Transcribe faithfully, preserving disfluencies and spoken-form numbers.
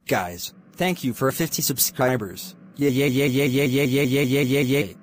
Guys, thank you for fifty subscribers. Yeah yeah yeah yeah yeah yeah yeah yeah yeah yeah yeah.